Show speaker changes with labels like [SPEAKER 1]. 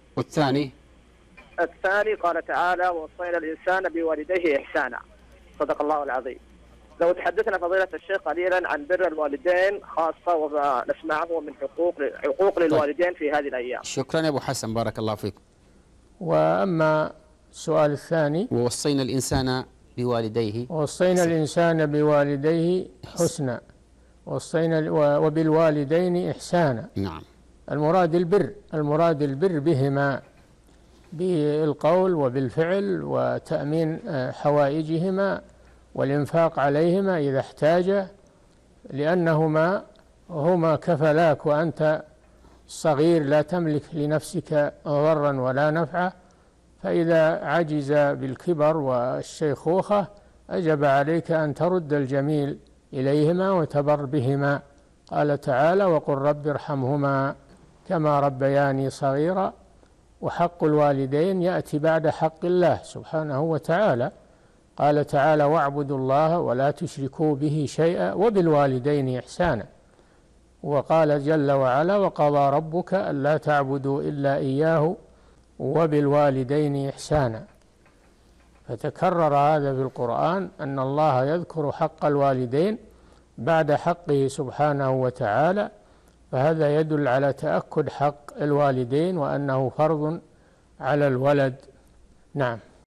[SPEAKER 1] والثاني؟
[SPEAKER 2] الثاني قال تعالى: ووصينا الإنسان بوالديه إحسانا. صدق الله العظيم. لو تحدثنا فضيلة الشيخ قليلا عن بر الوالدين خاصة، ونسمعه من حقوق للوالدين في هذه الأيام.
[SPEAKER 1] شكرا يا أبو حسن، بارك الله فيك.
[SPEAKER 3] وأما السؤال الثاني:
[SPEAKER 1] ووصينا الإنسان بوالديه،
[SPEAKER 3] ووصينا الإنسان بوالديه حسنا، وبالوالدين إحسانا.
[SPEAKER 1] نعم.
[SPEAKER 3] المراد البر بهما، بالقول وبالفعل، وتأمين حوائجهما والإنفاق عليهما إذا احتاج، لأنهما هما كفلاك وأنت صغير لا تملك لنفسك ضرا ولا نفعا، فإذا عجز بالكبر والشيخوخة أجب عليك أن ترد الجميل إليهما وتبر بهما. قال تعالى: وقل رب ارحمهما كما ربياني صغيرا. وحق الوالدين يأتي بعد حق الله سبحانه وتعالى. قال تعالى: واعبدوا الله ولا تشركوا به شيئا وبالوالدين إحسانا. وقال جل وعلا: وقضى ربك ألا تعبدوا إلا إياه وبالوالدين إحسانا. فتكرر هذا في القرآن، أن الله يذكر حق الوالدين بعد حقه سبحانه وتعالى، فهذا يدل على تأكد حق الوالدين وأنه فرض على الولد. نعم.